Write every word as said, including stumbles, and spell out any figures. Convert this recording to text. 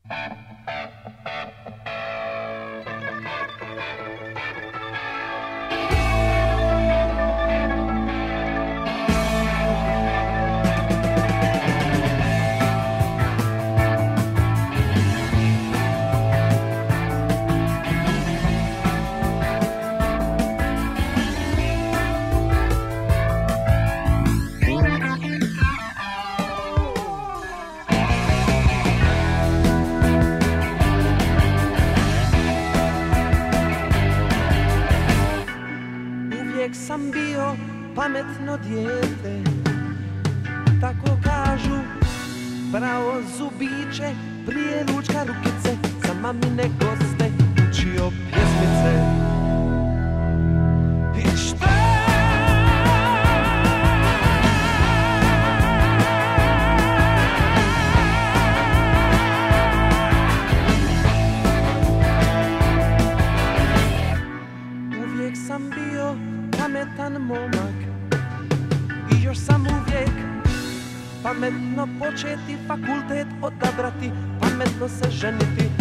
Uvijek sam bio pametno dijete, tako kažu, pravo zubiće, prije ručka rukice, za mamine goste učio pjesmice. I šta? Uvijek sam bio pametan momak i još sam uvijek pametno početi fakultet odabrati, pametno se ženiti,